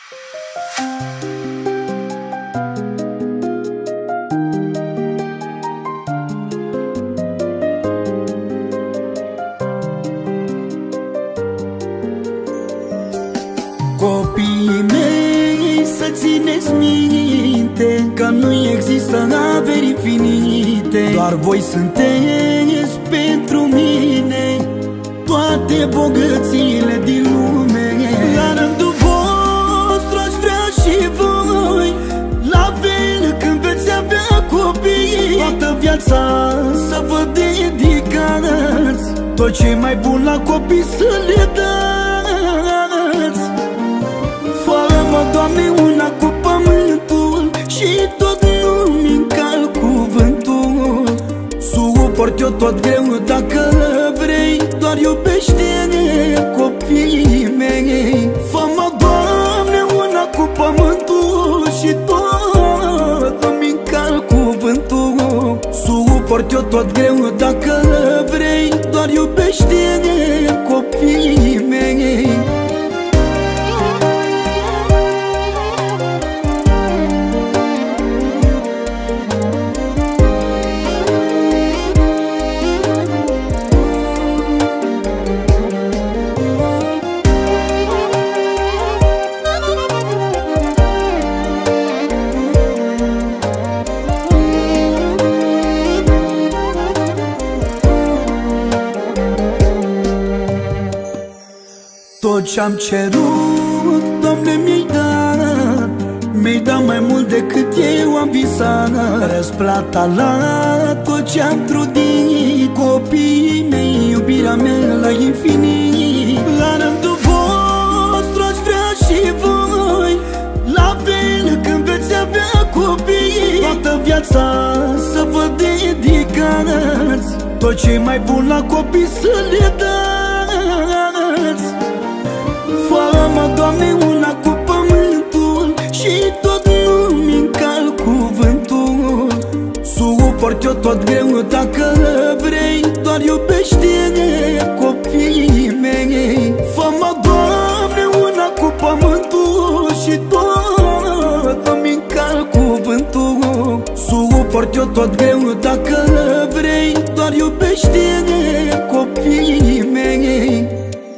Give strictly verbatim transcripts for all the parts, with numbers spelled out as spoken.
Copiii mei, să țineți minte că nu există averi infinite. Doar voi sunteți pentru mine toate bogățiile din lume. La rândul vostru aș vrea și voi, la fel când veți avea copii, toată viața să vă dedicați, tot ce mai bun la copii să le dați. Fă-mă, Doamne, una cu pământul și tot nu-mi încalc cuvântul. Suport eu tot greu dacă vrei, doar iubește-ne copiii mei. Fă-mă, Doamne, una cu pământul și tot nu-mi încalc cuvântul. Suport eu tot greu dacă vrei, doar iubește-ne copiii mei. Tot ce-am cerut, Doamne, mi-ai dat, mi-ai dat mai mult decât eu am visat. Răsplata la tot ce-am trudit, copiii mei, iubirea mea la infinit. La rândul vostru aș vrea și voi, la fel când veți avea copii, toată viața să vă dedicați, tot ce mai bun la copii să le dați. Fă-mă, Doamne, una cu pământul și tot nu-mi încalc cuvântul. Suport eu tot greu dacă vrei, doar iubește-ne copiii mei. Fă-mă, Doamne, una cu pământul și tot nu-mi încalc cuvântul. Suport eu tot greu dacă vrei, doar iubește-ne copiii mei.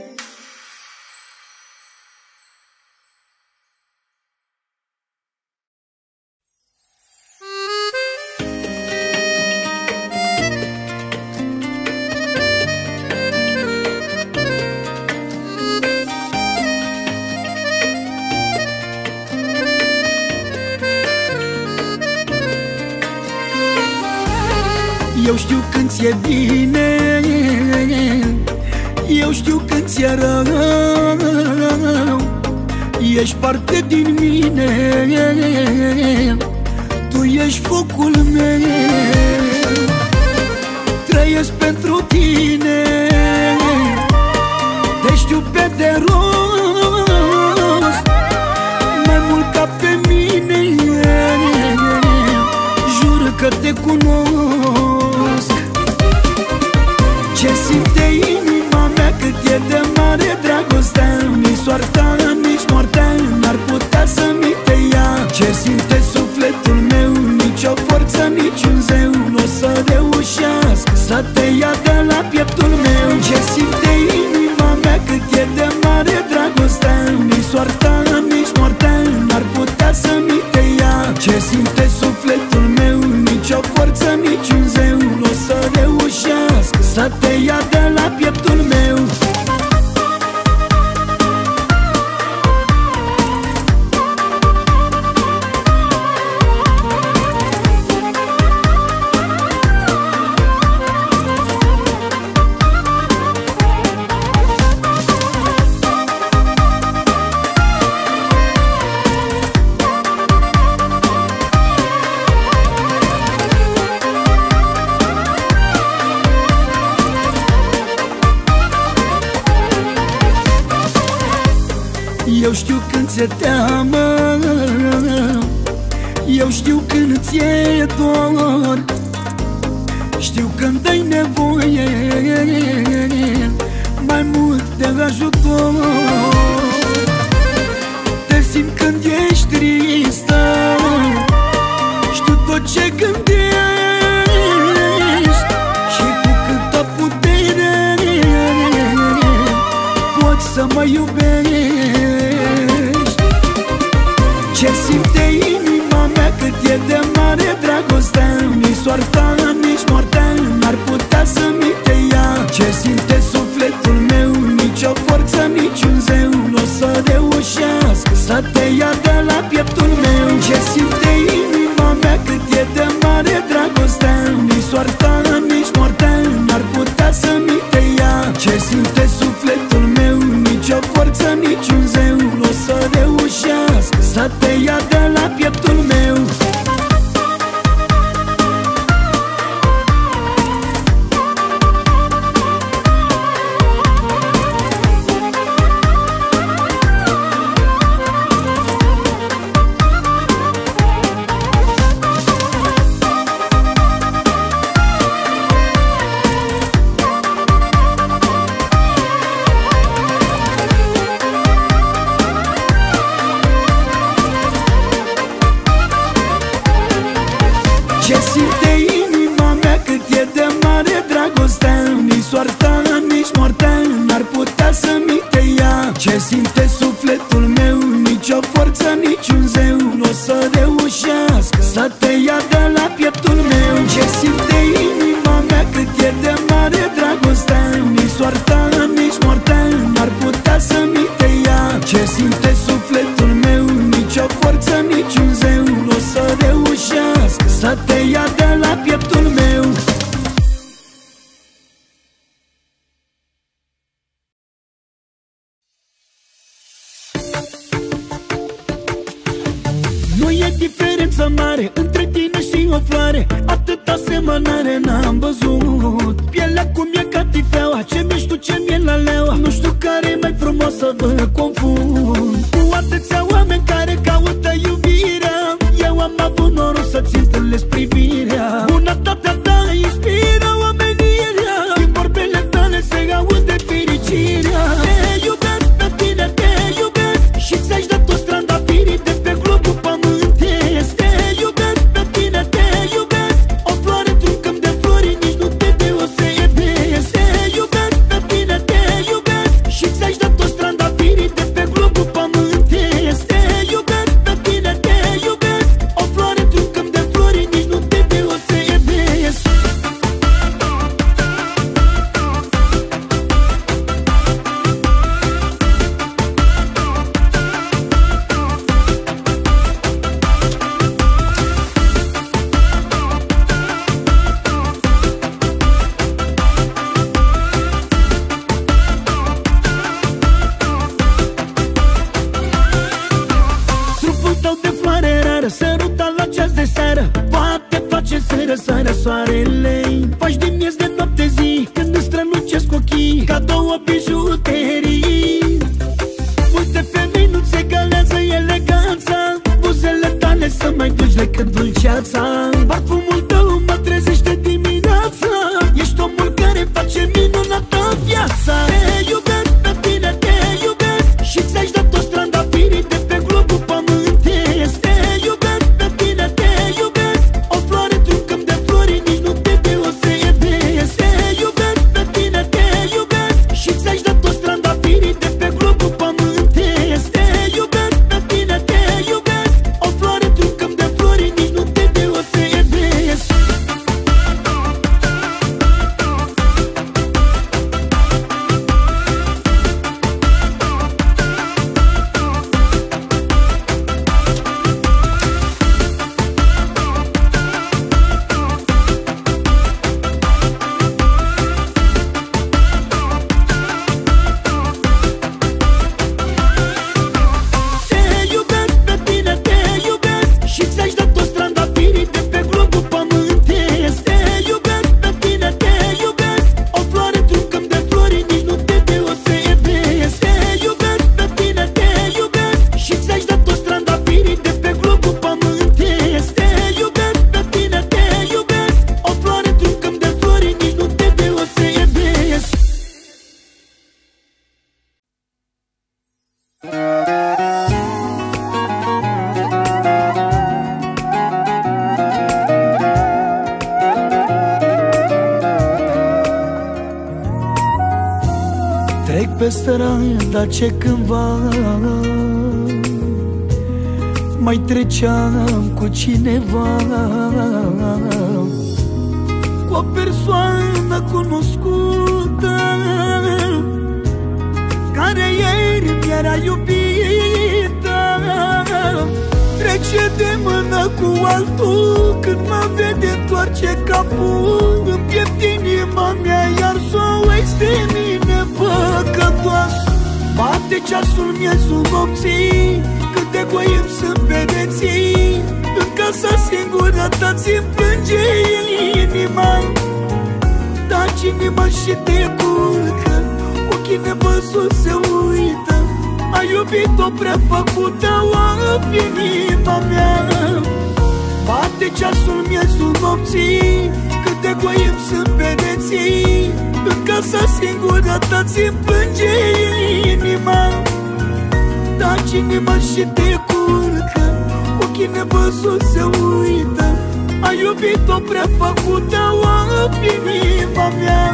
Eu știu când ți-e bine, eu știu când ți-e rău, ești parte din mine, tu ești focul meu. Trăiesc pentru tine, te știu pe de rost, mai mult ca pe mine, jur că te cunosc. Ce simte inima mea cât e de mare dragostea, nici soarta, nici moartea n-ar putea să mi te ia. Ce simte sufletul meu, nici o forță, nici un zeu n-o să reușească să te ia de la pieptul meu. Ce simte inima mea cât e de mare dragostea, nici soarta, nici moartea n-ar putea să mi te ia. Ce simte sufletul meu, nici o forță, nici un zeu n-o să reușească să te ia de la pieptul meu. Eu știu când ți-e teamă, eu știu când ți-e dor, știu când ai nevoie mai mult de ajutor. Te simt că tristă. Știu tot ce gândești și cu câtă putere poți să mă iubești. Ce simte inima mea, cât e de mare dragostea, nici soarta, nici moartea n-ar putea să-mi te ia. Ce simte sufletul meu, nici o forță, nici un zeu n-o să reușească să te ia de la pieptul meu. Ce simte inima mea, cât e de mare dragostea, nici soarta, nici moartea n-ar putea să-mi te ia. Ce simte sufletul meu, nici o forță, nici un zeu n-o să reușească să te ia de la pieptul meu. Ce simte inima mea, cât e de mare dragostea, nici soarta, nici moartea n-ar putea să-mi te ia. Ce simte sufletul meu, nici o forță, nici un zeu n-o să reușească să te ia de la pieptul meu. Ce simte inima mea, cât e de mare dragostea, nici soarta, nici moartea n-ar putea să-mi te ia. Ce simte sufletul meu, nici o forță, nici un zeu n-o să reușească să te ia de la pieptul meu. Nu e diferență mare între tine și o floare, atâta asemănare n-am văzut. Pielea cum e ca tifeaua, ce miști tu, ce miel la leaua, nu știu care e mai frumos să vă confund. Cu atâția oameni care caută iubirea, eu am avut noroc să-ți întâlnesc privirea. Bunătatea ta inspiră omenirea, din vorbele tale se aude fericirea. Te iubesc pe tine, te iubesc și ți-aș da toți strandafirii de pe globul pământesc. Te iubesc pe tine, te iubesc, o floare într-un câmp de flori, nici nu te deosebesc. Te iubesc pe tine, te iubesc și ți-aș da toți strandafirii de pe globul pământesc. Te iubesc pe tine, te iubesc, o floare într-un câmp de flori, nici nu te deosebesc. Trupul tău de floare rară, sărutat la ceas de seară, poate face să răsară soarele. Faci din miez de noapte zi, când îți strălucesc ochii ca două bijuterii. Multe femei nu-ți egalează eleganța, buzele tale să mai dulci decât dulceața. Parfumul tău mă trezește dimineața, ești omul care face minunată viața. Te iubesc pe tine, te iubesc și ți-aș da toți strandafirii de pe globul pământesc. Te iubesc pe tine, te iubesc, o floare într-un câmp de flori, nici nu te deosebesc. Te iubesc pe tine, te iubesc și ți-aș da toți strandafirii de pe globul pământesc. Te iubesc pe tine, te iubesc, o floare într-un câmp de flori, nici nu te deosebesc. pe strada ce cândva mai treceam cu cineva, cu o persoană cunoscută care ieri mi-era iubită. Trece de mână cu altul, când mă vede întoarce capul. Îmi piept inima mea, iar s-o este mine păcătoasă. Bate ceasul miezul nopții, cât de goim sunt pereții. În casa singurătății-mi plânge inima. Taci inima și te culcă, ochii nevăzut se uită. Ai iubit-o prea făcută, o inima mea. Bate ceasul miezul nopții, cât de goim sunt pereții. În casa singurătății-mi plânge inima. Taci inima și te culcă, ochii nevăzut se uită. Ai iubit-o prea făcută, o inima mea.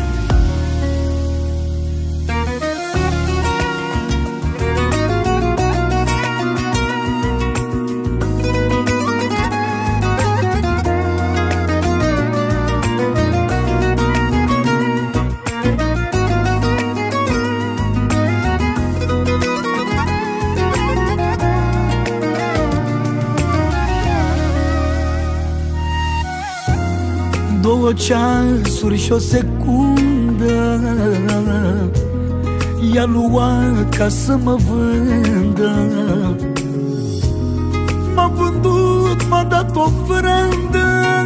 Două ceasuri și o secundă i-a luat ca să mă vândă. M-a vândut, m-a dat ofrandă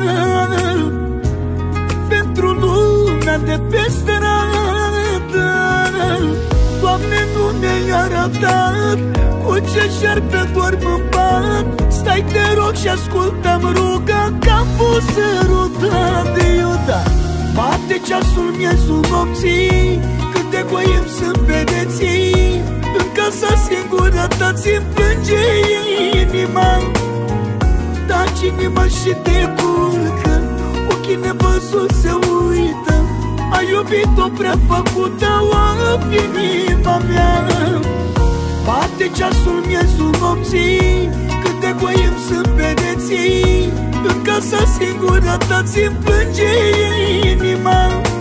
pentru lumea de pe stradă. Doamne, nu ne-ai arătat cu ce șerpe dorm în pat. Stai, te rog, și ascultă-mi ruga, capul sărutat de Iuda. Bate ceasul miezul nopții, cât de goim sunt pereții. În casa singurătății-mi plânge inima. Taci inima și te culcă, ochii nevăzut se uită. Ai iubit-o prea făcută, o inima mea. Bate ceasul miezul nopții, cât de goim sunt pereții. În casa singurătății-mi plânge inima.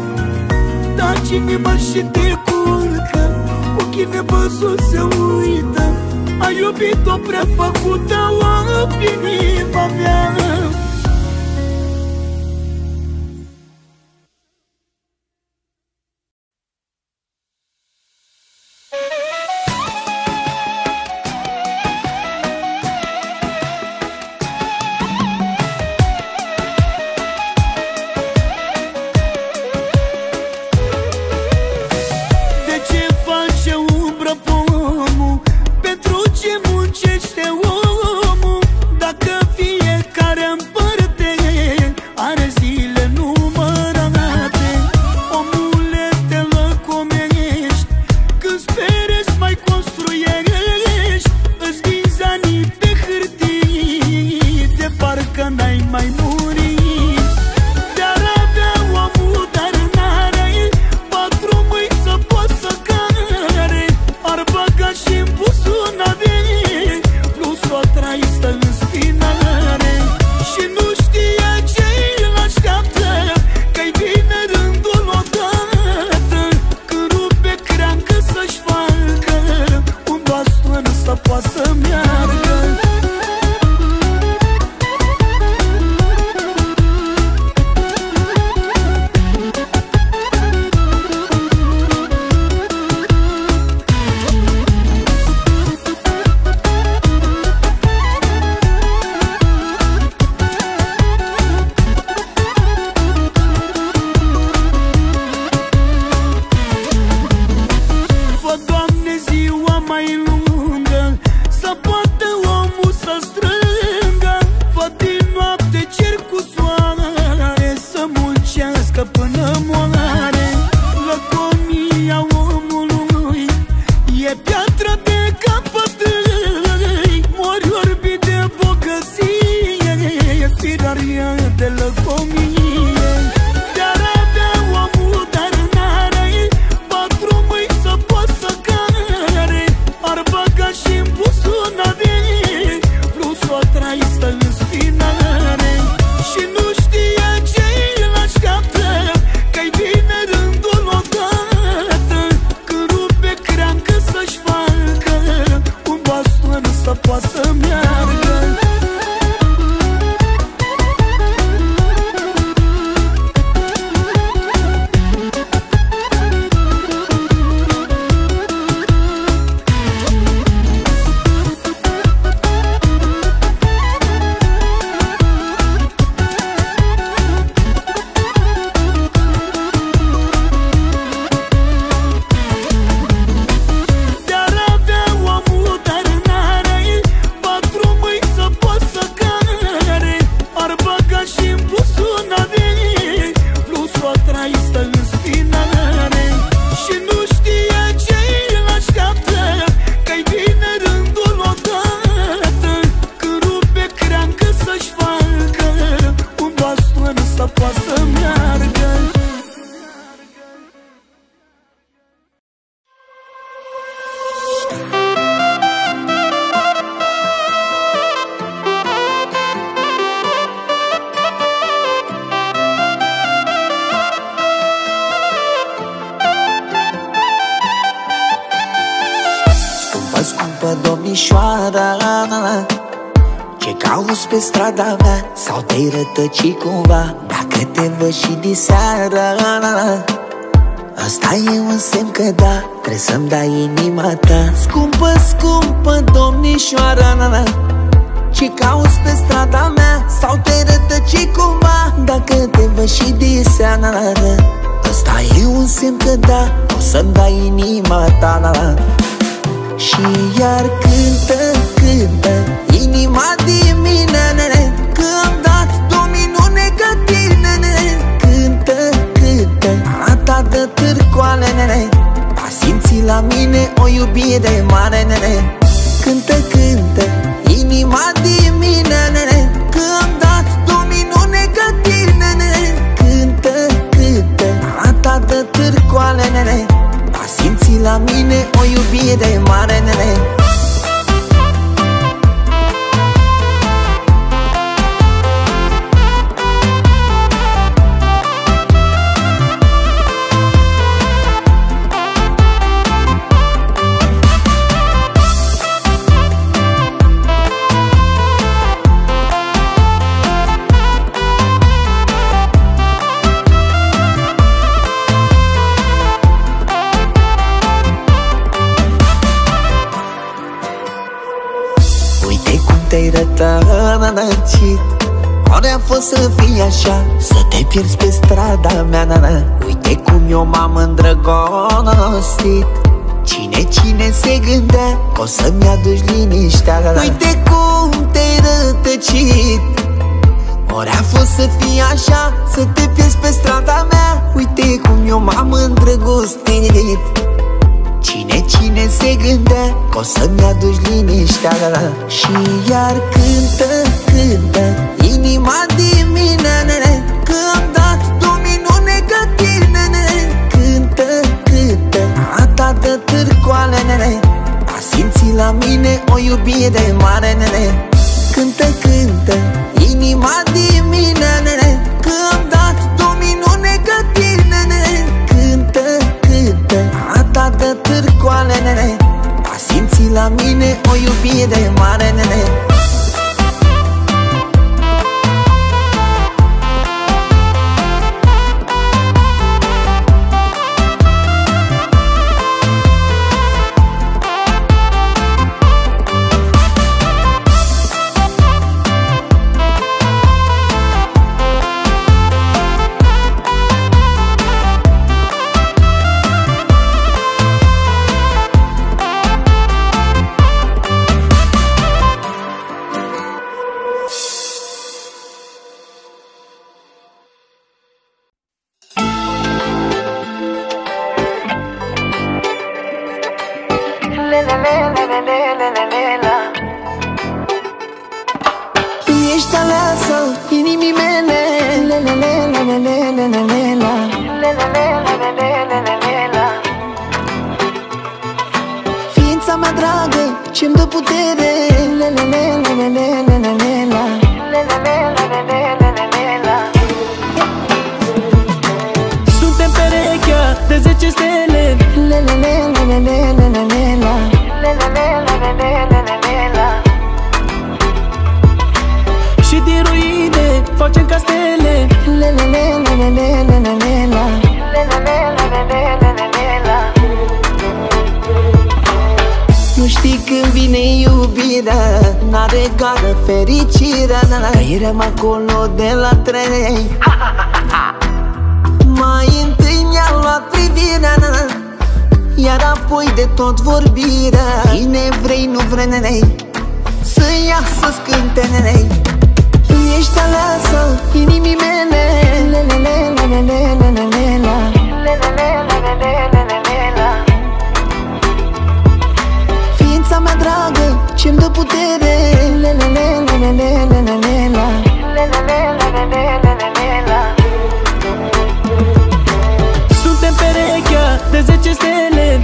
Taci inima și te culcă, ochii nevăzut se uită. Ai iubit-o prea făcută, o inima mea. De-ar avea omul, dar n-are patru mâini să poată domnișoara, ce cauți pe strada mea? Sau te-ai rătăcit cumva? Dacă te văd și diseară, asta e un semn că da, trebuie să-mi dai inima ta. Scumpă, scumpă domnișoara, ce cauți pe strada mea? Sau te-ai rătăcit cumva? Dacă te văd și diseară, asta e un semn că da, o să-mi dai inima ta. Și iar cântă, cântă inima din mine, că am dat dominune ca tine. Cântă, cântă a ta de târcoale, a simțit la mine o iubire mare. Cântă, cântă inima din mine, că am dat dominune ca tine. Cântă, cântă a ta de târcoale, a simțit la mine o iubire mare. Te-ai rătăcit, oare a fost să fii așa, să te pierzi pe strada mea, na, na. Uite cum eu m-am îndrăgostit. Cine, cine se gândea că o să-mi aduci liniștea, na, na. Uite cum te-ai rătăcit, oare a fost să fii așa, să te pierzi pe strada mea. Uite cum eu m-am îndrăgostit. Cine, cine se gândea că o să-mi aduci liniștea, la, la. Și iar cântă, cântă inima din mine, că am dat dominune ca tine. Cântă, cântă a ta de târcoale, a simțit la mine o iubire mare. Cântă, cântă inima din mine, că am dat dominune ca tine. Cântă, cântă a ta de târcoale, a simțit la mine o iubire mare. Tu ești aleasă inimii mele, ființa mea dragă ce-mi dă putere. Suntem perechea de zece stele, și din ruine facem castele. Nu știi când vine iubirea, n-are gară fericirea, că eram acolo de la trei. Mai întâi mi-a luat privirea, iar apoi de tot vorbirea. Cine vrei, nu vrei, nenei, să iasă-ți cânte, nenei. Tu ești aleasă inimii mele, ființa mea dragă ce-mi dă putere. Suntem perechea de zece stele,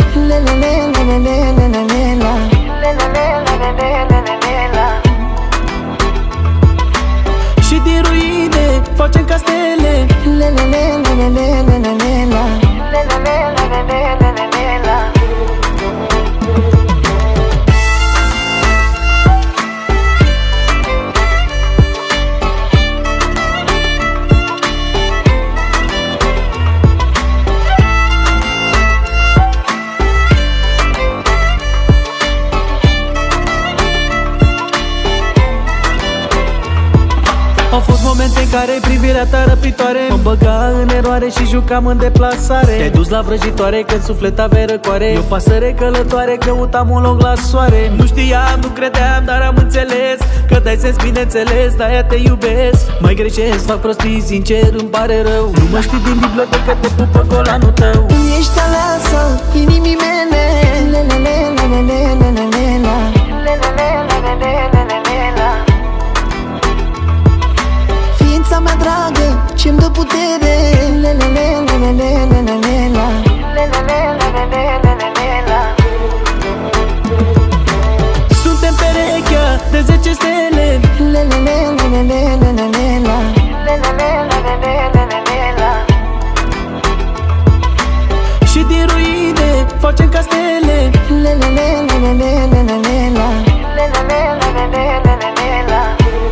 și din ruine facem castele. Au fost momente în care privirea ta răpitoare mă băga în eroare și jucam în deplasare. Te-ai dus la vrăjitoare când suflet avea răcoare. Eu pasăre călătoare, căutam un loc la soare. Nu știam, nu credeam, dar am înțeles că dai sens, bineînțeles, de-aia te iubesc. Mai greșesc, fac prostii, sincer, îmi pare rău. Nu mă știi din bibliotecă, te pupă colanul tău. Ești aleasa inimii mele, le-le-le-le-le-le-le-le-la, le-le-le-le-le-le-le-le-la. Ființa mea dragă, ce-mi dă putere, le-le-le-le-le-le-le-le-la, le-le-le-le-le-le-le-le-la. Suntem perechea de zece stele, le-le-le-le-le-le-le-le-la, le-le-le-le-le-le-le-le-la. și din ruine facem castele, le-le-le-le-le-le-le-le-la, le-le-le-le-le-le-le-le-la.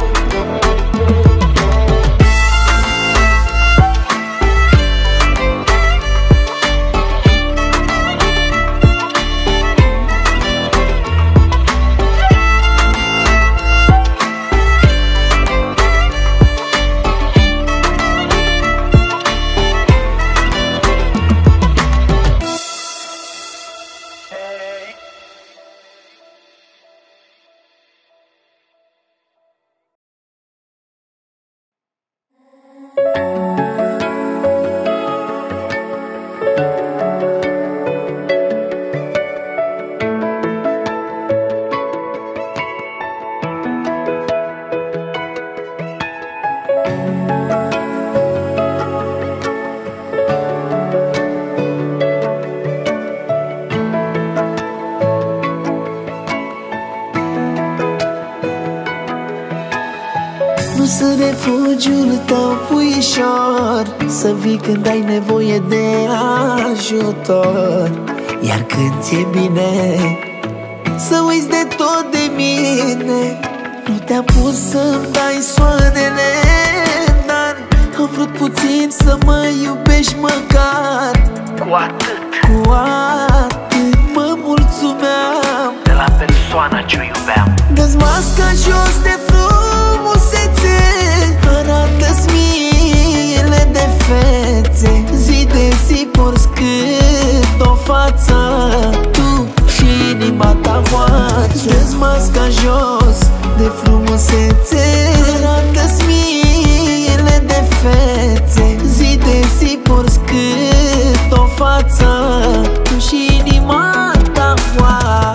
Nu sunt refugiul tău, puișor, să vii când ai nevoie de ajutor. Iar când ți-e bine, să uiți de tot de mine. Nu te-am pus să-mi dai soarele, dar am vrut puțin să mă iubești măcar. Cu atât, cu atât mă mulțumeam de la persoana ce-o iubeam. Dă-ți masca jos de frumusețe, arată-ți miile de fețe. Zi de zi porți cât o față, tu și inima ta voață. Dă-ți masca jos de frumusețe, arată-ți miile de fețe. Zi de zi porți cât o față, tu și inima ta voață.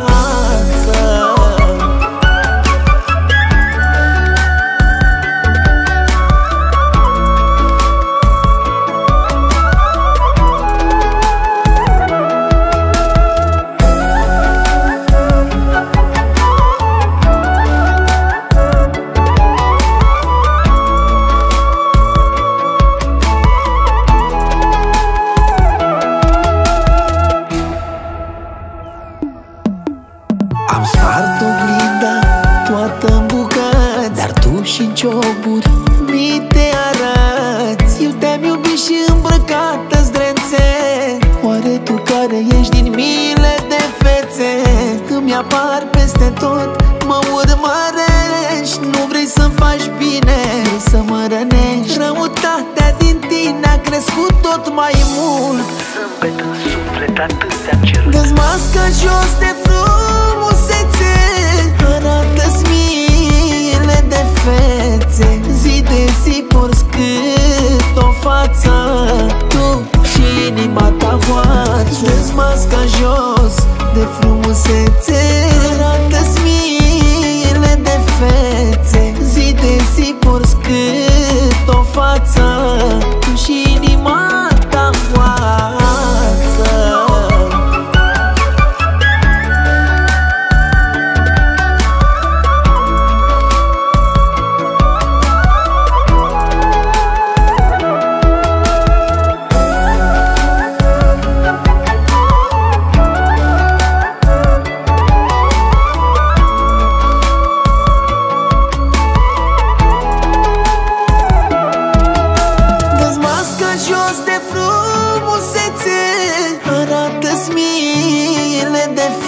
Am spart oglinda toată-n bucăți, dar tu și-n cioburi mi te arăți. Eu te-am iubit și îmbrăcată zdrențe. Oare tu care ești din miile de fețe, îmi apar peste tot, mă urmărești. Nu vrei să-mi faci bine, vrei să mă rănești. Răutatea din tine a crescut tot mai mult. Zâmbet în suflet, atât ți-am cerut. Dă-ți masca jos de frumusețe, arată-ți miile de fețe. Zi de zi porți cât o față, tu și inima ta voață. Dă-ți masca jos de frumusețe, arată-ți miile de fețe. Zi de zi porți cât o față, tu și inima ta voață.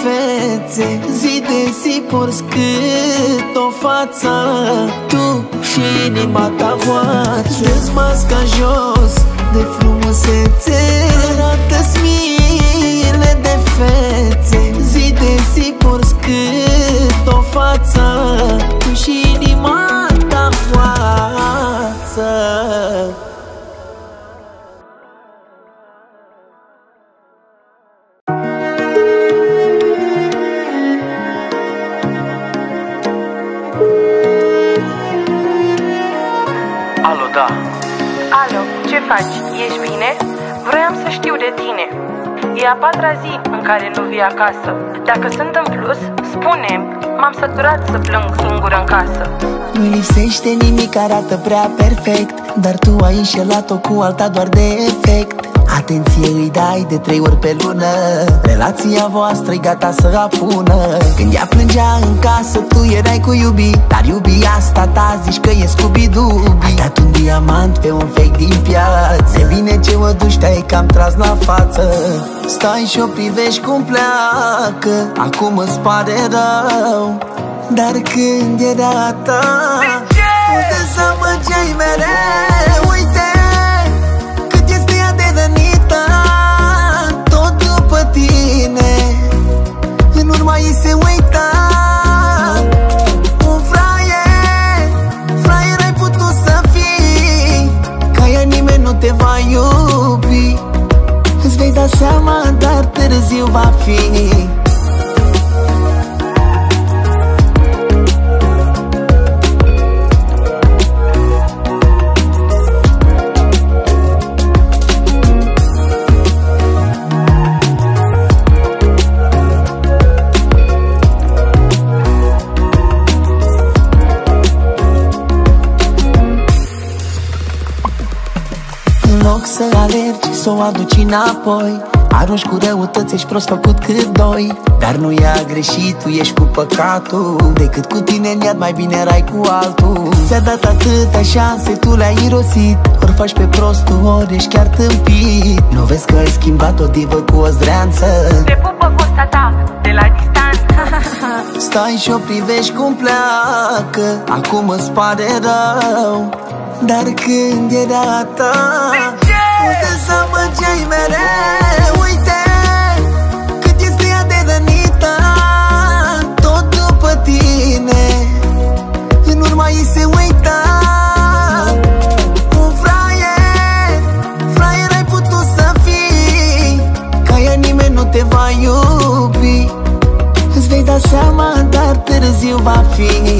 Zi de zi porți cât o față, tu și inima ta hoață. Dă-ți masca jos de frumusețe, arată-ți miile de fețe. Zi de zi porți cât o față, tu și inima ta hoață. Alo, da. Alo, ce faci? Ești bine? Vroiam să știu de tine. E a patra zi în care nu vii acasă. Dacă sunt în plus, spune-mi. M-am săturat să plâng singură în casă. Nu lipsește nimic, arată prea perfect, dar tu ai înșelat-o cu alta doar de efect. Atenție îi dai de trei ori pe lună, relația voastră-i gata să apună. Când ea plângea în casă, tu erai cu iubi, dar iubi asta ta zici că e Scooby-Doo. Ai dat un diamant pe un fake din piață, de bine ce mă duci, te-ai cam tras la față. Stai și o privești cum pleacă, acum îți pare rău, dar când era a ta, nu te zămăgeai mereu. Uite cât este ea de rănită, tot după tine, în urma ei se uita. Un fraier, fraier ai putut să fii, ca ea nimeni nu te va iubi. Îți vei da seama, dar târziu va fi. În loc să alergi, să o aduci înapoi, arunci cu răutăți, ești prost făcut cât doi. Dar nu ea greșit, tu ești cu păcatul, decât cu tine în iad mai bine erai cu altul. Ți-a dat atâtea șanse, tu le-ai irosit, ori faci pe prostul, ori ești chiar tâmpit. Nu vezi că ai schimbat o divă cu o zdreanță, Te pupă fosta ta de la distanță. stai și o privești cum pleacă, acum îți pare rău, dar când era a ta, nu te zămăgeai mereu. Uite cât este ea de rănită, tot după tine, în urma ei se uita. Un fraier, fraier ai putut să fii, ca ea nimeni nu te va iubi. Îți vei da seama, dar târziu va fi.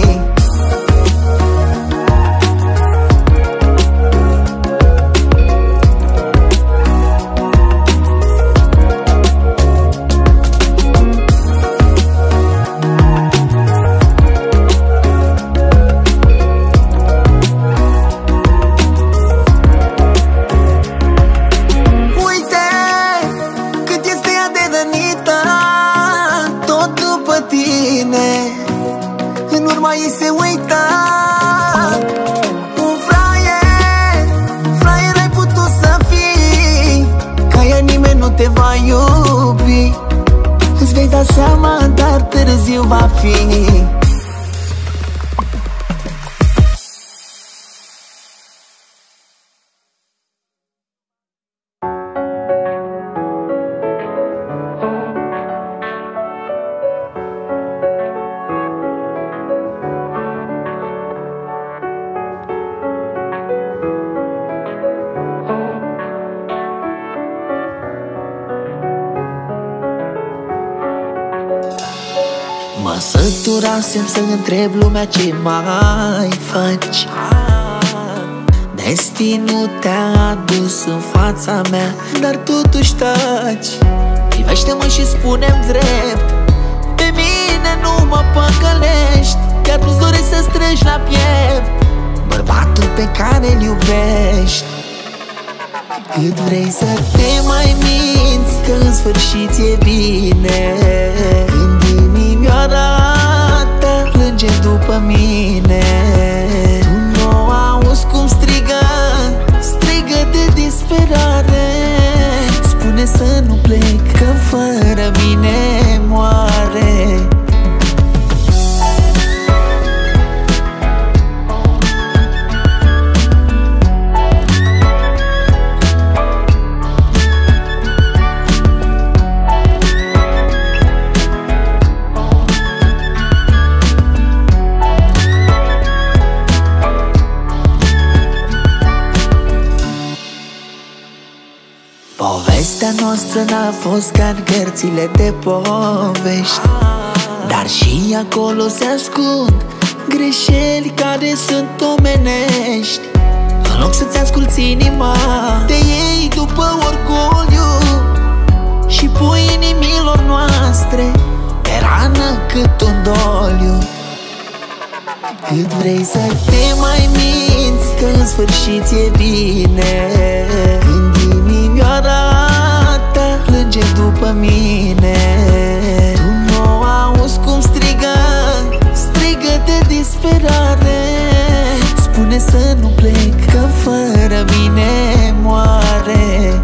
În urma ei se uita. Un fraier, fraier ai putut să fii, ca ea nimeni nu te va iubi. Îți vei da seama, dar târziu va fi. Mă săturasem să întreb lumea ce mai faci. Destinul te-a adus în fața mea, dar totuși taci. Privește-mă și spune-mi drept, pe mine nu mă păcălești. Chiar nu-ți dorești să strângi la piept bărbatul pe care îl iubești. Cât vrei să te mai minți că în sfârșit e bine, când inimioara ta plânge după mine. Tu nu auzi cum strigă, strigă de disperare. Spune să nu plec, că fără mine moare. noastră n-a fost ca în cărțile de povești, dar și acolo se ascund greșeli care sunt omenești. În loc să-ți asculți inima, te iei după orgoliu și pui inimilor noastre pe rană cât un doliu. Cât vrei să te mai minți că în sfârșit e bine, când inimioara ta plânge după mine, tu nu auzi cum strigă, strigă de disperare. Spune să nu plec, că fără mine moare.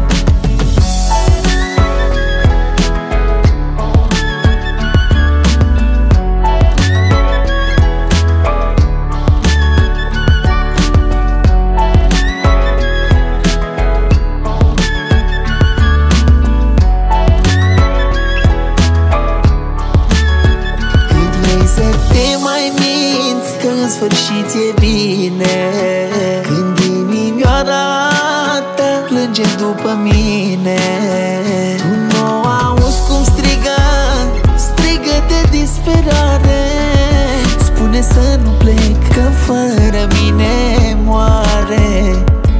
În sfârșit e bine, când inimioara ta plânge după mine, tu nu auzi cum strigă, strigă de disperare. Spune să nu plec, că fără mine moare.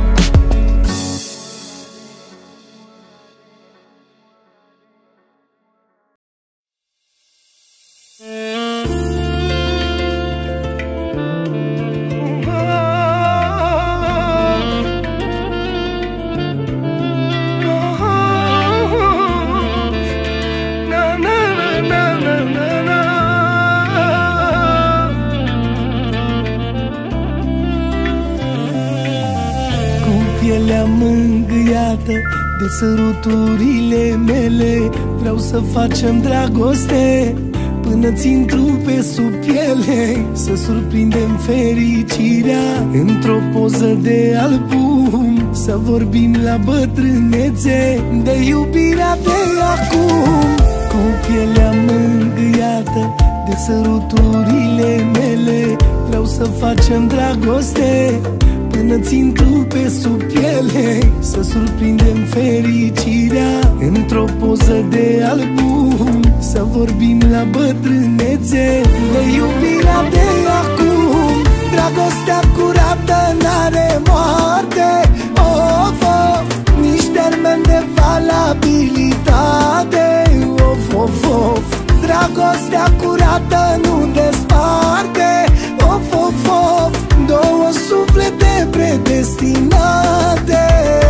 Pielea mângâiată de săruturile mele, vreau să facem dragoste până-ți intru pe sub piele, să surprindem fericirea într-o poză de album, să vorbim la bătrânețe de iubirea de acum. Cu pielea mângâiată de săruturile mele, vreau să facem dragoste până-ți intru pe sub piele, să surprindem fericirea într-o poză de album, să vorbim la bătrânețe de iubirea de acum. Dragostea curată n-are moarte, of, of, nici termen de valabilitate, of, of, of. Dragostea curată nu desparte, of, of, of, două suflete predestinate.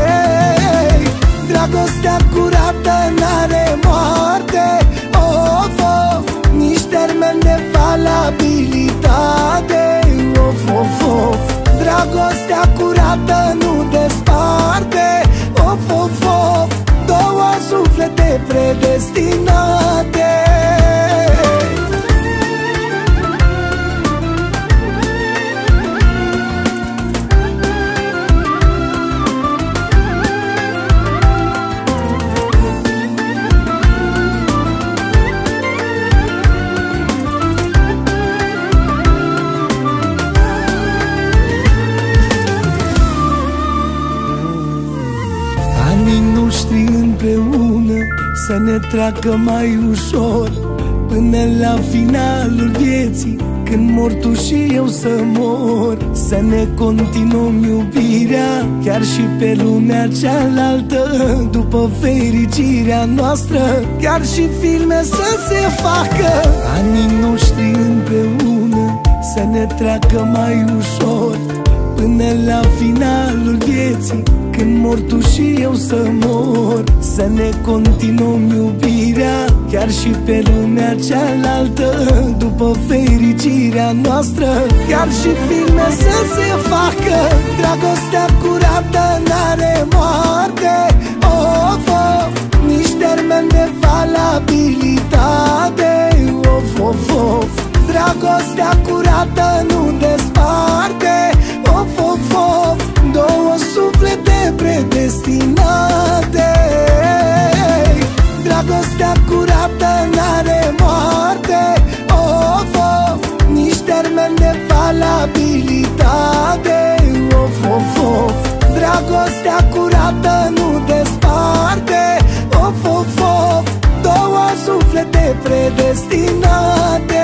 Dragostea curată n-are moarte, of, of, nici termen de valabilitate, of, of, of. Dragostea curată nu desparte, of, of, of, două suflete predestinate. Împreună să ne treacă mai ușor până la finalul vieții, când mor tu și eu să mor, să ne continuăm iubirea chiar și pe lumea cealaltă. După fericirea noastră, chiar și filme să se facă. Anii noștri împreună să ne treacă mai ușor până la finalul vieții, când mor tu și eu să mor, să ne continuăm iubirea chiar și pe lumea cealaltă. După fericirea noastră, chiar și filme să se facă. Dragostea curată n-are moarte, of, of, nici termen de valabilitate, of, of, of. Dragostea curată nu desparte, of, of, of, două suflete predestinate. Dragostea curată n-are moarte, of, of, nici termen de valabilitate, of, of, of. Dragostea curată nu desparte, predestinate.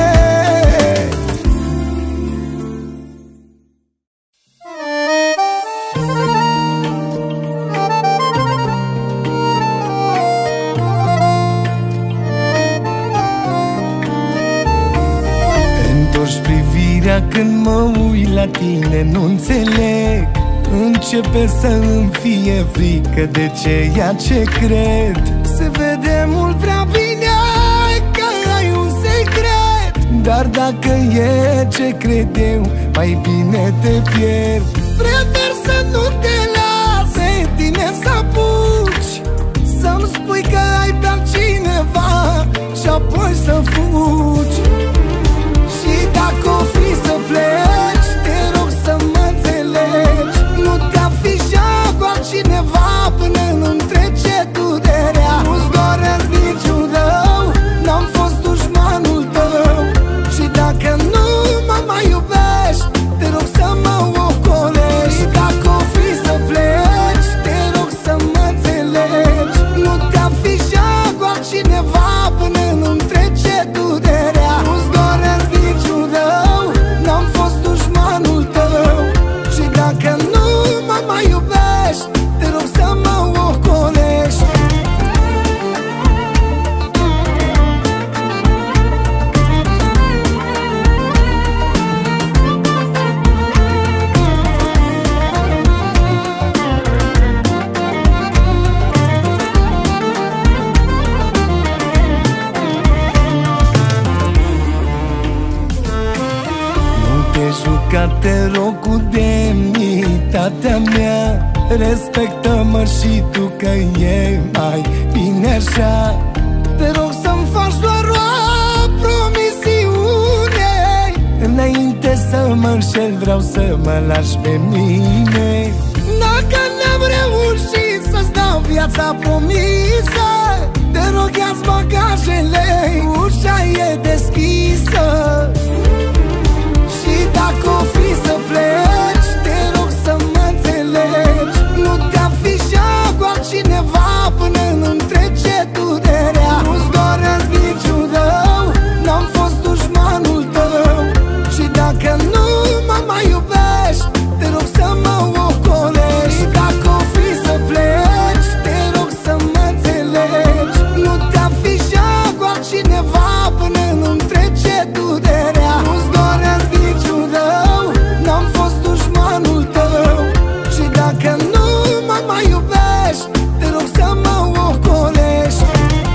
Întorci privirea când mă uit la tine, nu înțeleg. Începe să-mi fie frică de ceea ce cred. Se vede mult prea bine că ai un secret, dar dacă e ce cred eu, mai bine te pierd. Prefer să nu te las pe tine să apuci, să-mi spui că ai pe altcineva și apoi să fugi. Și dacă o fi să pleci, te rog să mă înțelegi. Nu te afișa cu altcineva până nu-mi trece durerea. Nu-ți doresc niciun rău, n-am fost dușmanul tău. Și dacă nu mă mai iubești, te rog să mă ocolești. Și dacă o fi să pleci, te rog să mă înțelegi. Nu te afișa cu altcineva până nu-mi trece durerea. Nu-ți doresc niciun rău, n-am fost dușmanul tău. Și dacă nu mă mai iubești, te rog să mă ocolești. Juca, te rog, cu demnitatea mea. Respectă-mă și tu că e mai bine așa. Te rog să-mi faci doar o promisiune. Înainte să mă înșel, vreau să mă lași pe mine. Dacă n-am reușit să-ți dau viața promisă, te rog, ia-ți bagajele, ușa e deschisă. Și dacă o fi să pleci, te rog să mă înțelegi. Nu te afișa cu altcineva până nu-mi trece durerea. Nu-ți doresc niciun rău, n-am fost dușmanul tău. Și dacă nu mă mai iubești, te rog să mă ocolești. Și dacă o fi să pleci, te rog să mă înțelegi. Nu te afișa cu altcineva până nu-mi trece durerea. Nu-ți doresc niciun rău, n-am fost dușmanul tău. Și dacă nu mă mai iubești, te rog să mă ocolești.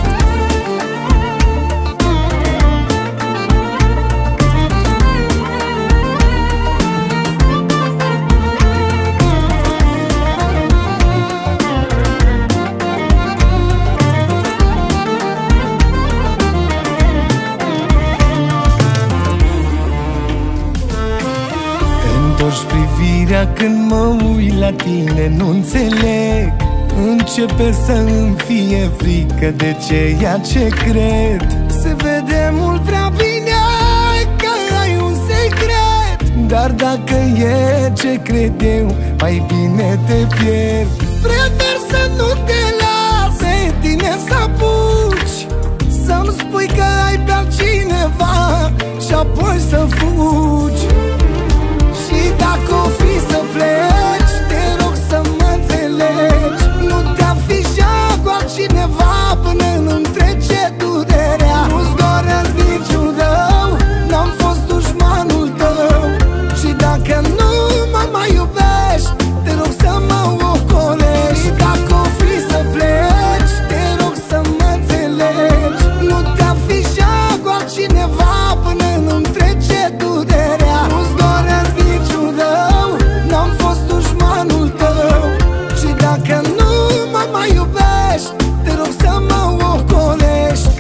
Întorci privirea când mă uit la tine, nu înțeleg. Începe să-mi fie frică de ceea ce cred. Se vede mult prea bine că ai un secret, dar dacă e ce cred eu, mai bine te pierd. Prefer să nu te las pe tine să apuci, să-mi spui că ai pe altcineva și apoi să fugi. Și dacă o fi să pleci, te rog să mă înțelegi. Nu te afișa cu altcineva până nu-mi trece durerea. Nu-ți doresc niciun rău, n-am fost dușmanul tău. Și dacă nu mă mai iubești, te rog să mă ocolești. Și dacă o fi să pleci, te rog să mă înțelegi. Nu te afișa cu altcineva până nu-mi trece durerea. Nu-ți doresc niciun rău, n-am fost dușmanul tău. Și dacă nu mă mai iubești, te rog să mă ocolești.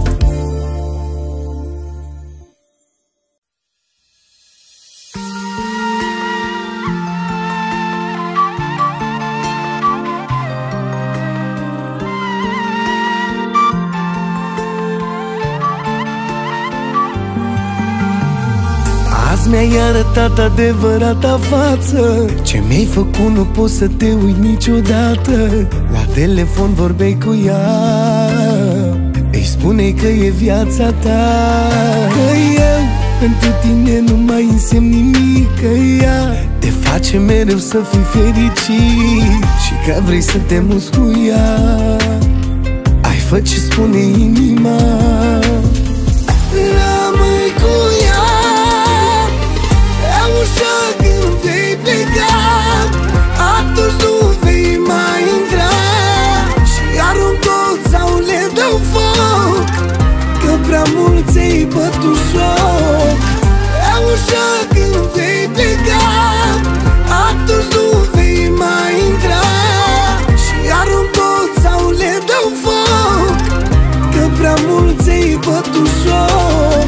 Azi mi-ai arătat adevărata față. Ce mi-ai făcut nu pot să te uit niciodată. La telefon vorbeai cu ea, îi spune că e viața ta. Că eu pentru tine nu mai însemn nimic, că ea te face mereu să fii fericit și că vrei să te muți cu ea. Ai fă ce spune inima, rămâi cu ea. E ușa când vei pleca, atunci nu vei mai intra și arunc tot sau le dau foc, că prea mult ți-ai bătut joc. E ușa când vei pleca, atunci nu vei mai intra și arunc tot sau le dau foc, că prea mult ți-ai bătut joc.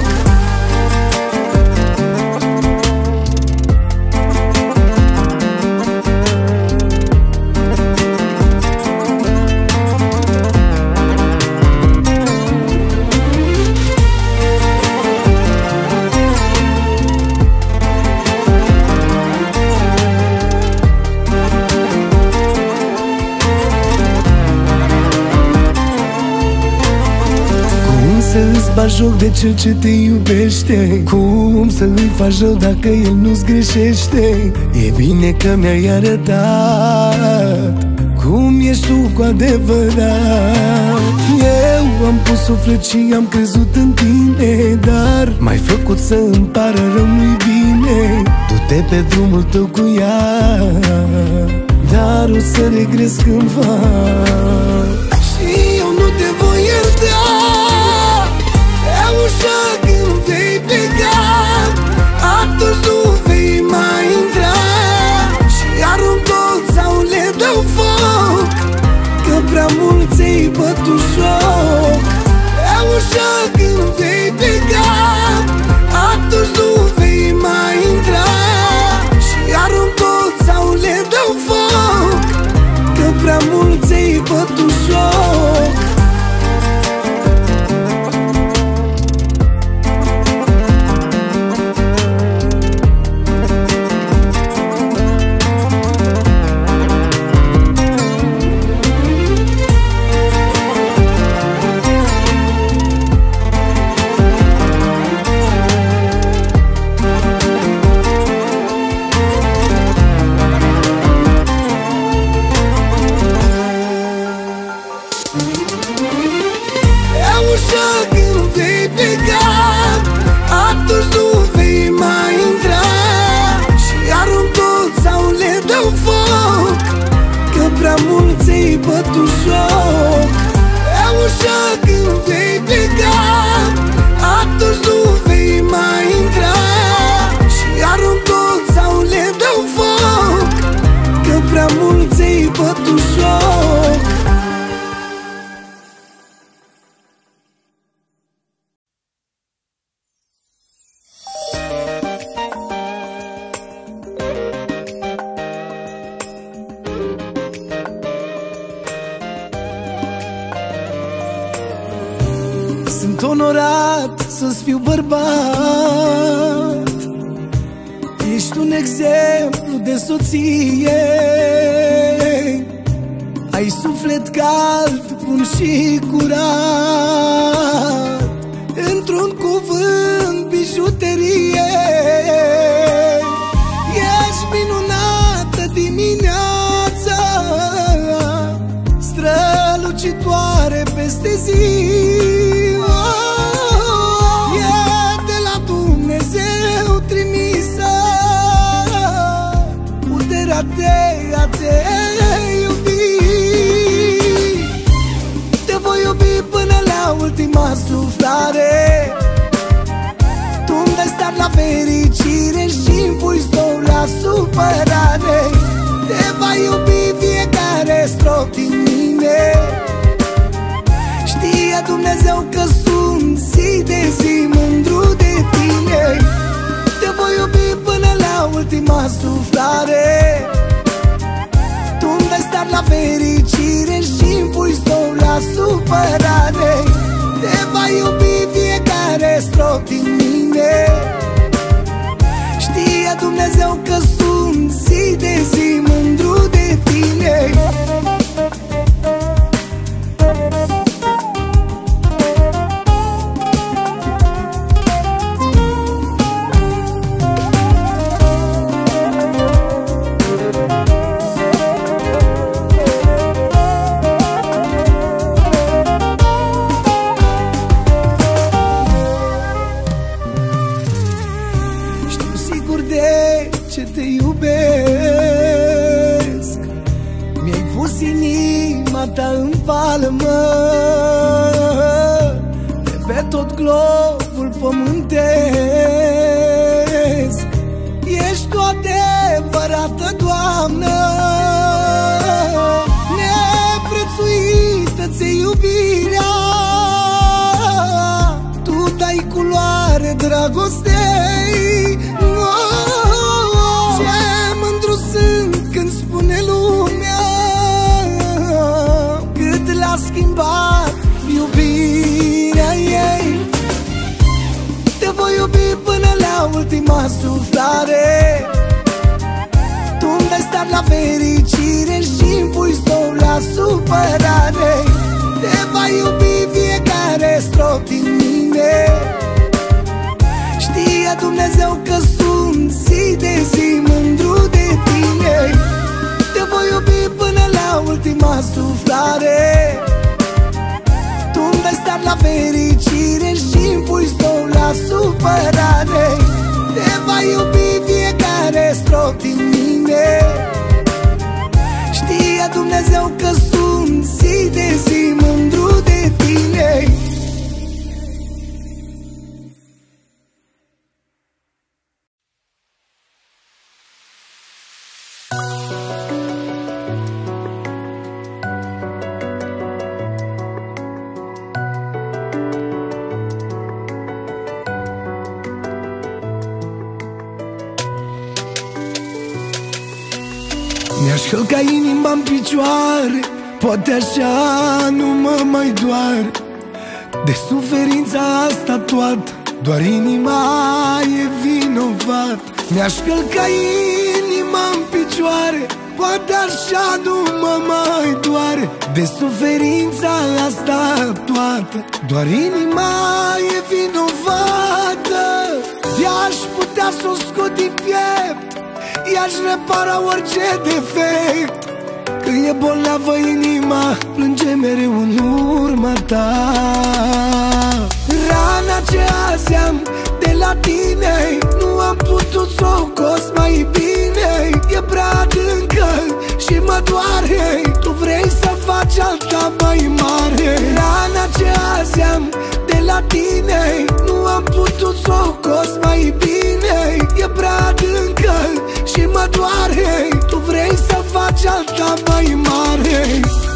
Să-ți bagi joc de cel ce te iubește? Cum să îi faci rău dacă el nu-ți greșește? E bine că mi-ai arătat cum ești tu cu adevărat. Eu am pus suflet și am crezut în tine, dar m-ai făcut să îmi pară rău, nu-i bine. Du-te pe drumul tău cu ea, dar o să regres cândva și eu nu te voi ierta. Ușa când vei pleca, atunci nu vei mai intra și arunc tot sau le dau foc, că prea mult ți-ai bătut joc. E ușa când vei pleca, atunci nu vei mai intra și arunc tot sau le dau foc, că prea mult ți-ai bătut joc. Bătut joc. E ușa când vei pleca, atunci nu vei mai intra și arunc tot sau le dau foc, că prea mult ți-ai bătut joc. Sunt onorat să-ți fiu bărbat, ești un exemplu de soție. Ai suflet cald, bun și curat, într-un cuvânt bijuterie. Ești minunată dimineața, strălucitoare peste zi. De a te iubi, te voi iubi până la ultima suflare. Tu-mi dai start la fericire și-mi pui stop la supărare. Te va iubi fiecare strop din mine. Știe Dumnezeu că sunt zi de zi mândru de tine. Te voi iubi până la ultima suflare. Tu-mi dai start la fericire și-mi pui stop la supărare. Te va iubi fiecare strop din mine. Știe Dumnezeu că sunt zi de zi mândru de tine. de ce te iubesc. Mi-ai pus inima ta în palmă, de pe tot globul pământesc. Ești o adevărată Doamnă, neprețuită ți-e iubirea. Tu dai culoare dragostei. Ce mândru sunt când spune lumea cât l-a schimbat iubirea ei. Te voi iubi până la ultima suflare. Tu-mi dai start la fericire și-mi pui stop la supărare. Te va iubi fiecare strop din mine. Știe Dumnezeu că sunt zi de zi mândru de tine. Te voi iubi până la ultima suflare. Tu-mi dai start la fericire și-mi pui stop la supărare. Te va iubi fiecare strop din mine. Știe Dumnezeu că sunt zi de zi mândru de tine. Mi-aș călca inima în picioare, poate așa nu mă mai doare. De suferința asta toată, doar inima e vinovat. Mi-aș călca inima în picioare, poate așa nu mă mai doare. De suferința asta toată, doar inima e vinovată. I-aș putea să o scot din piept, i-aș repara orice defect. Că e bolnavă inima, plânge mereu în urma ta. Rana ce azi am de la tine, nu am putut să o cos mai bine. E prea adâncă și mă doare, tu vrei să faci alta mai mare. Rana ce azi am de la tine, nu am putut să o cos mai bine. E prea adâncă și mă doare, tu vrei să faci alta mai mare.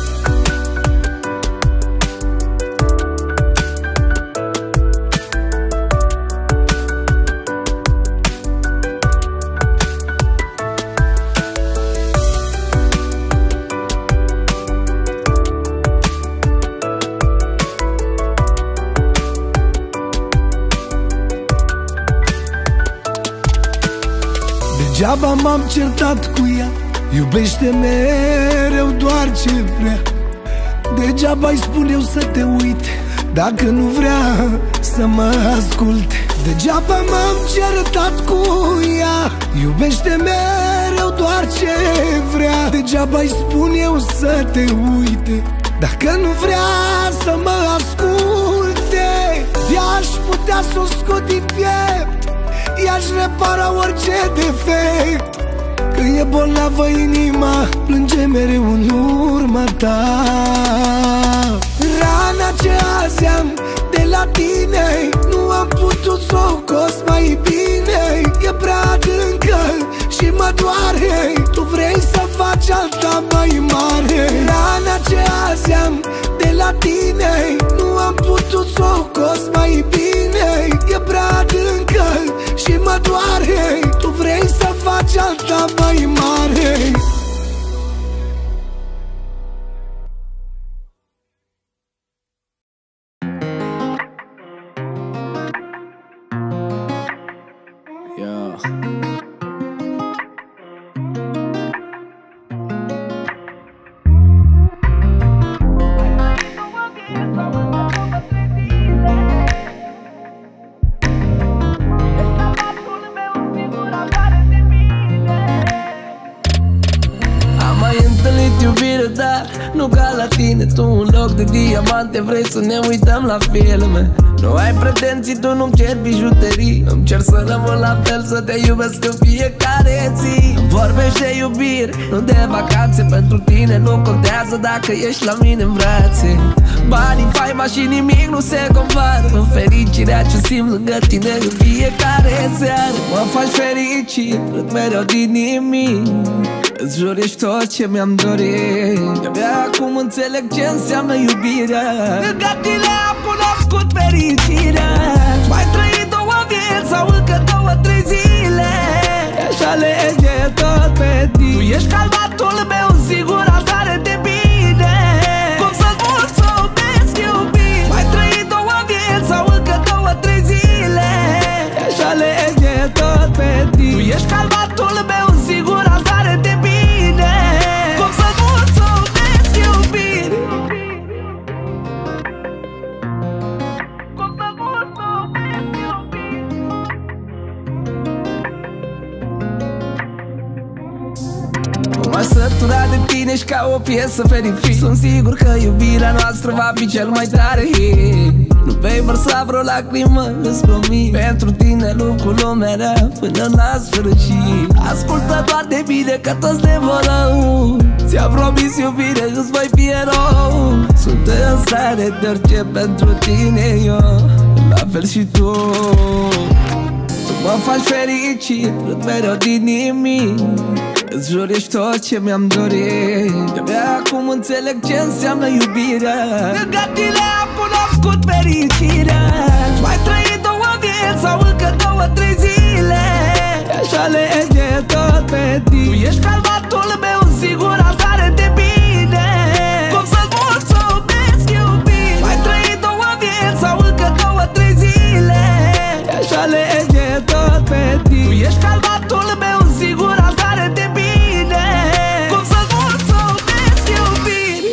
Degeaba m-am certat cu ea, iubește mereu doar ce vrea. Degeaba îi spun eu să te uite, dacă nu vrea să mă asculte. Degeaba m-am certat cu ea, iubește mereu doar ce vrea. Degeaba îi spun eu să te uite, dacă nu vrea să mă asculte. I-aș putea să o scot din piept, i-aș repara orice defect. Că e bolnavă inima, plânge mereu în urma ta. Rana ce azi am de la tine, nu am putut să o cos mai bine. E prea adâncă și mă doare, tu vrei să faci alta mai mare. Rana ce azi am de la tine, nu am putut să o cos mai bine. E prea adâncă și mă doare, tu vrei să faci alta mai mare. Nu Nu ca la tine, tu în loc de diamante vrei să ne uităm la filme. Nu ai pretenții, tu nu-mi ceri bijuterii. Îmi cer să rămân la fel, să te iubesc în fiecare zi. Îmi vorbești de iubire, nu de vacanțe. Pentru tine nu contează dacă ești la mine în brațe. Banii, faima și nimic nu se compară în fericirea ce simt lângă tine în fiecare seară. Mă faci fericit, râd mereu din nimic. Îți jur, ești tot ce mi-am dorit. De-abia acum înțeleg ce înseamnă iubirea. Lângă tine am cunoscut fericirea. Mai trăit două vieți sau încă două, trei zile. Aș alege tot pe tine. Tu ești calmatul meu, sigur stare de bine. Cum să-ți mulțumesc, iubire. Mai trăit două vieți sau încă două, trei zile. Aș alege tot pe tine. Tu ești calmatul meu, sigur stare de bine. Cum să-ți mulțumesc, iubire. Cum să-ți mulțumesc, iubire. M-am săturat de tine și ca o piesă fericit. Sunt sigur că iubirea noastră va fi cel mai tare hit. Nu vei vărsa vreo lacrimă, îți promit. Pentru tine lupt cu lumea rea până la sfârșit. Ascultă doar de bine că toți ne vor rău. Ți-am promis iubire, îți voi fi erou. Sunt în stare de orice pentru tine eu, la fel și tu. Tu mă faci fericit, râd mereu din nimic. Îți jur, ești tot ce mi-am dorit. De-abia acum înțeleg ce înseamnă iubirea. Lângă tine am cunoscut fericirea. Mai trăit două vieți sau încă două, trei zile. Aș alege tot pe tine. Tu ești calmatul meu, sigur stare de bine. Cum să-ți mulțumesc, iubire. Mai trăit două vieți sau încă două, trei zile. Aș alege tot pe tine. Tu ești calmatul meu, sigur stare de bine. Cum să-ți mulțumesc, iubire.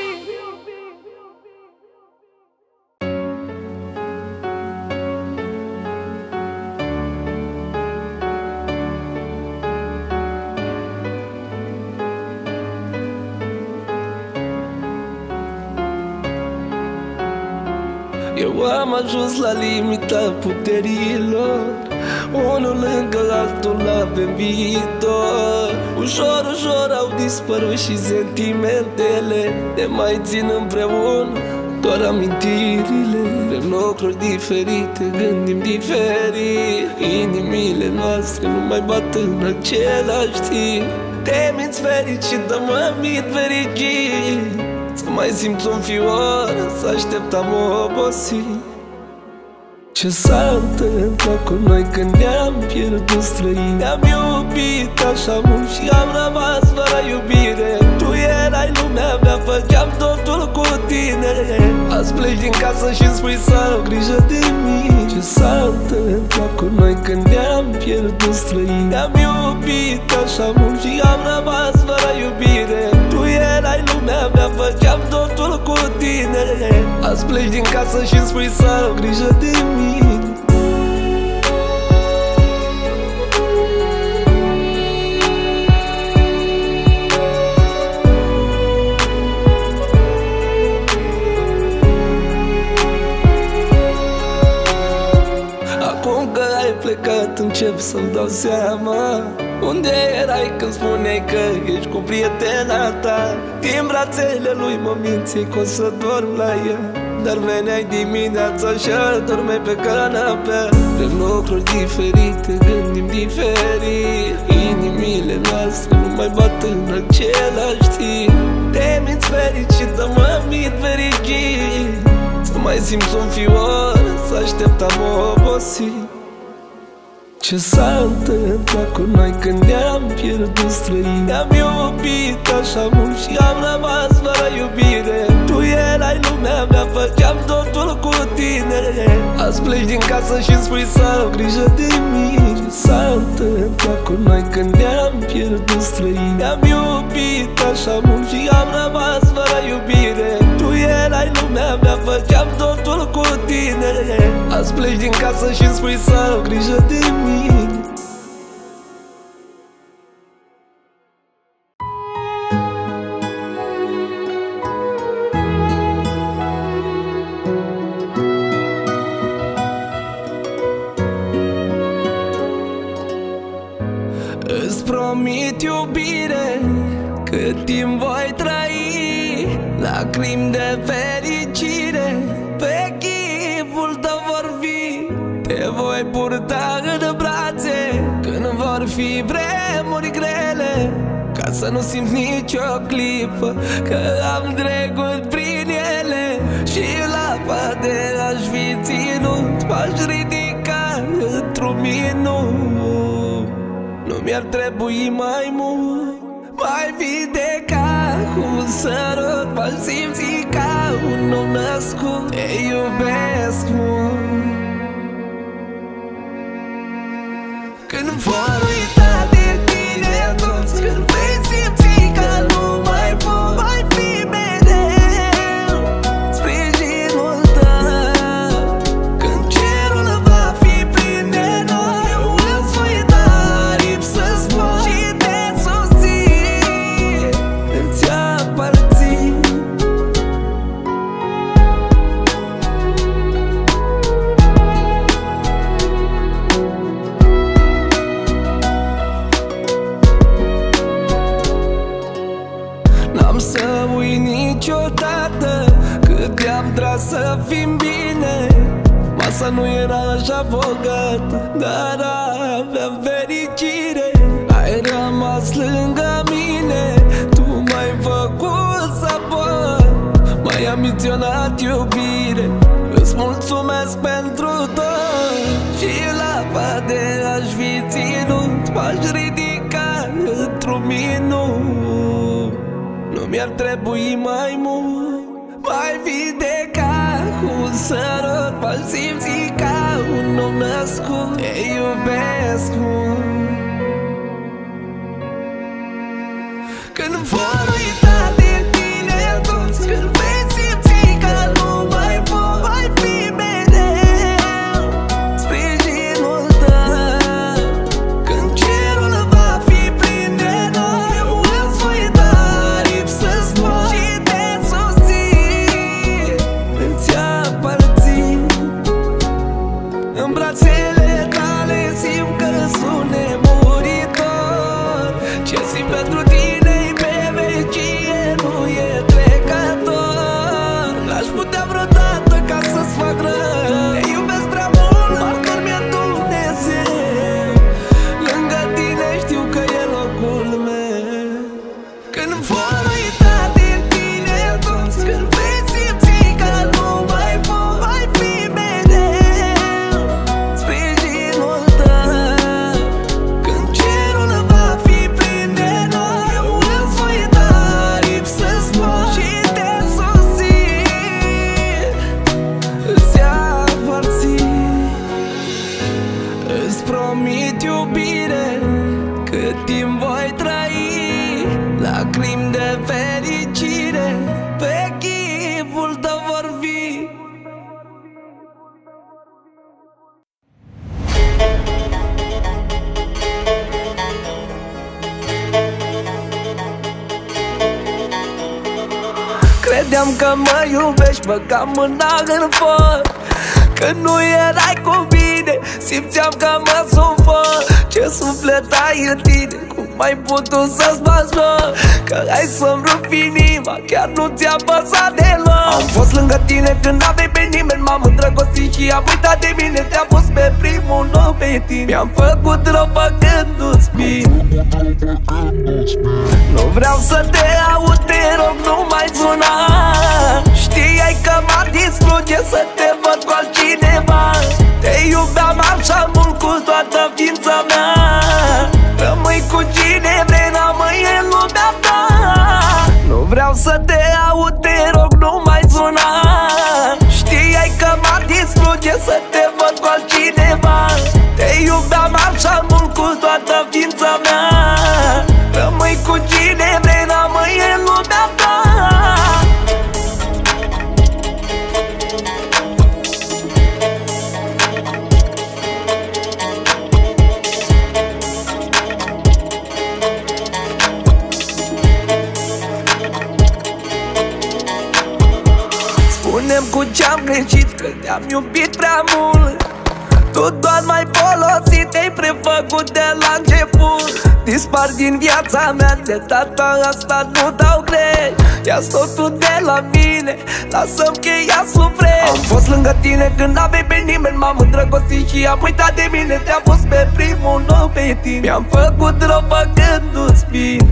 Eu am ajuns la limita puterilor. Unul lângă altul avem viitor. Ușor, ușor au dispărut și sentimentele. Ne mai țin împreună doar amintirile. Vrem lucruri diferite, gândim diferit. Inimile noastre nu mai bat în același timp. Te minți fericit, dar mă mint fericit. Să mai simți un fior, să așteptam obosit. Ce s-a întâmplat cu noi când ne-am pierdut străini? Ne-am iubit așa mult și am rămas fără iubire. Tu erai lumea mea, făceam totul cu tine. Azi pleci din casă și-mi spui să au grijă de mine. Ce s-a întâmplat cu noi când ne-am pierdut străini? Ne-am iubit așa mult și am rămas fără iubire. Tu erai lumea mea, făceam totul cu tine. Azi pleci din casă și-mi spui să au grijă de mine. Acum că ai plecat încep să-mi dau seama unde erai când spuneai că ești cu prietena ta. Din brațele lui mă mințeai că o să dorm la ea, dar veneai dimineața și dormeai pe canapea. Vrem lucruri diferite, gândim diferit. Inimile noastre nu mai bat în același timp. Te minți fericit, dar mă mint fericit. Să mai simți un fior, să așteptam obosit. Ce s-a întâmplat cu noi când ne-am pierdut străini? Ne-am iubit așa mult și am rămas fără iubire. Tu erai lumea mea, făceam totul cu tine. Azi pleci din casă și-mi spui să au grijă de mine. Ce s-a întâmplat cu noi când ne-am pierdut străini? Ne-am iubit așa mult și am rămas fără iubire. Tu erai lumea mea, făceam totul cu tine. Azi pleci din casă și-mi spui să au grijă de mine. Îți promit iubire, cât timp voi trăi, lacrimi de fericire pe chipul tău vor fi. Te voi purta în brațe când vor fi vremuri grele, ca să nu simți nicio clipă că am trecut prin ele. Și la poate aș fi ținut, m-aș ridica într-un minut. Nu mi-ar trebui mai mult, mai vindeca cu un sărut, m-aș simți ca un nou născut. Te iubesc mult. Când vor uita de tine toți, când vei simți că nu mai pot, mai fi mereu sprijinul tău. Când cerul va fi plin de noi, eu îți voi da aripi să zbor și te susțin, îți aparțin. N-am să uit niciodată cât te-am tras să fim bine. Masa nu era așa bogată, dar aveam fericire. Ai rămas lângă mine, tu m-ai făcut să pot, m-ai ambiționat iubire. Îți mulțumesc pentru tot. Și la poate aș fi ținut, m-aș ridica într-un minut. Nu mi-ar trebui mai mult, mai vindeca cu un sărut, m-aș simți ca un nou născut. Te iubesc mult. Când vor uita de tine toți, când vei simți că nu mai pot, mai fi mereu sprijinul tău. Când cerul va fi plin de noi, eu îți voi da aripi să zbor și te susțin, îți aparțin. În brațele tale simt că sunt nemuritor. Ce simt pentru tine-i pe vecie, nu e trecător. N-aș putea vreodată ca să-ți fac rău, te iubesc prea mult, martor mi-e Dumnezeu. Lângă tine știu că e locul meu. Când vor uita de tine toți, când vei simți că nu mai pot, mai fi mereu sprijinul tău. Când cerul va fi plin de noi, eu îți voi da aripi să zbor și te susțin, îți aparțin. Îți promit iubire, cât timp voi trăi, lacrimi de fericire pe chipul tău vor fi. Credeam că mă iubești, băgam mâna în foc. Când nu erai cu mine, simțeam că mă sufăr. Ce suflet ai în tine, cum ai putut să-ți bați joc? Că ai să-mi rupi inima, chiar nu ți-a păsat deloc. Am fost lângă tine când n-aveai pe nimeni, m-am îndrăgostit și am uitat de mine. Te-am pus pe primul loc pe tine, mi-am făcut rău făcându-ți bine. Nu vreau să te aud, te rog, nu mai suna. Știai că m-ar distruge să te văd cu altcineva. Te iubeam așa mult cu toată ființa mea. Rămâi cu cine vrei, rămâi în lumea ta. Nu vreau să te aud, te rog, nu mai suna. Știai că m-ar distruge să te văd cu altcineva. Te iubeam așa mult cu toată ființa mea. Rămâi cu cine vrei, rămâi în lumea ta. Spune-mi cu ce-am greșit, că te-am iubit prea mult. Tu Tu doar mai folosit, te-ai prefăcut de la început. Dispar din viața mea, de data asta nu dau greș. Ia-ți totul de la mine, lasă-mi cheia suflet. Am fost lângă tine când n-aveai pe nimeni, m-am îndrăgostit și am uitat de mine. Te-am pus pe primul loc pe tine, mi-am făcut rău făcându-ți bine.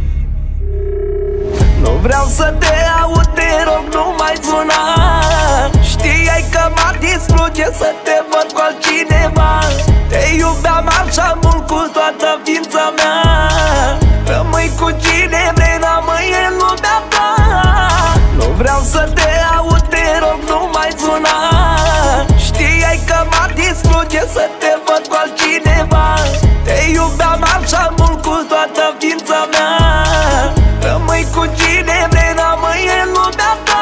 Nu vreau să te aud, te rog, nu mai suna. Știai că m-ar distruge să te văd cu altcineva. Te iubeam așa mult cu toată ființa mea. Rămâi cu cine vrei, rămâi în lumea ta. Nu vreau să te aud, te rog, nu mai suna. Știai că m-ar distruge să te văd cu altcineva. Te iubeam așa mult cu toată ființa mea. Rămâi cu cine vrei, rămâi în lumea ta.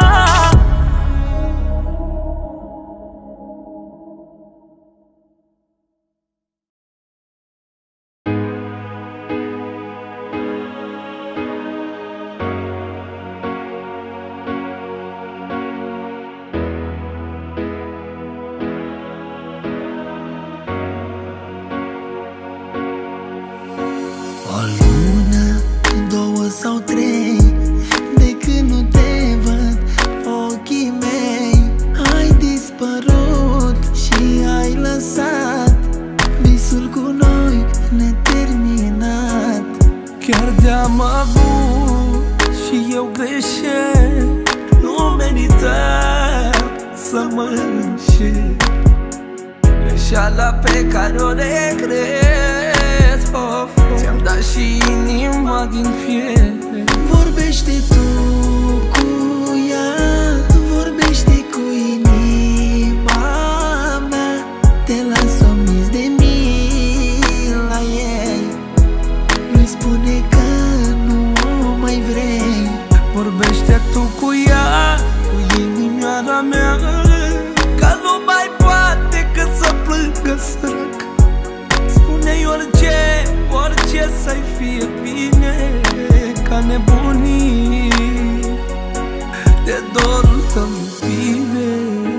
O lună, două sau trei, de când nu te văd, ochii mei ai dispărut și ai lăsat visul cu noi neterminat. Chiar de-am avut și eu greșesc, nu meritam să mă înșel. Greșeala pe care o regret, oh, oh. Ți-am dat și inima din fier. Vorbește tu cu ea, vorbește cu inima mea. Te las omis de mila ei. Nu-i spune că nu o mai vrei. Vorbește tu cu ea, cu inimioara mea, că nu mai poate că să plângă sărac. Spune-i orice, orice să-i fie bine, ca nebunii de dorul tău iubire.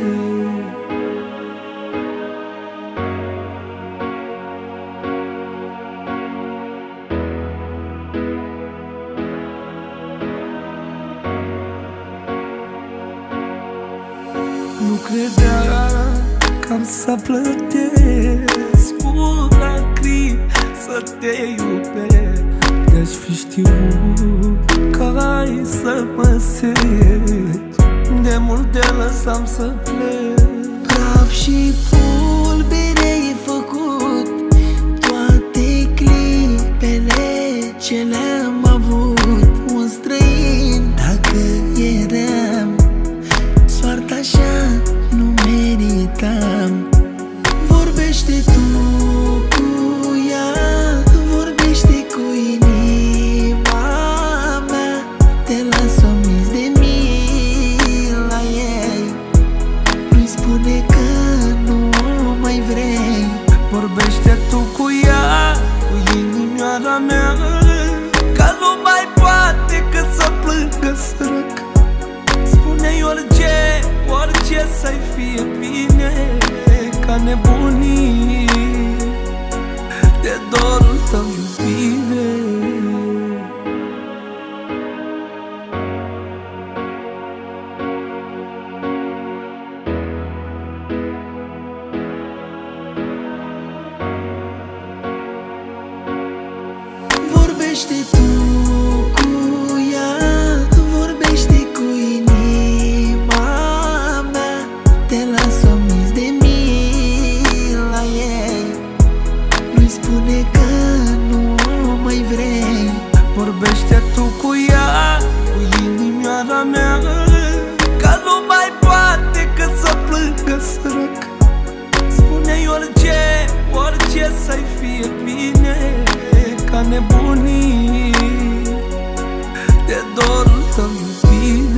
Nu credea că am să plătesc cu lacrimi să te iubesc. De-aș fi știut că ai să mă seti, de mult te lăsam să plec. Praf și pulbere e făcut toate clipele ce le-am avut. Un străin dacă eram, soarta așa nu meritam. Vorbește tu cu ea, vorbește cu inima mea. Te las omis de mila ei. Nu-i spune că nu o mai vrei. Vorbește tu cu ea, cu inimioara mea, că nu mai poate că să plângă sărac. Spune-i orice, orice să-i fie bine, ca nebunii de dorul tău iubire. Vorbește tu cu ea, vorbește cu inima mea. Te las omis de mila ei. Nu-i spune că nu o mai vrei. Vorbește tu cu ea, cu inimioara mea, că nu mai poate că să plângă sărac. Spune-i orice, orice să-i fie bine, ca nebunii de dorul tău iubire.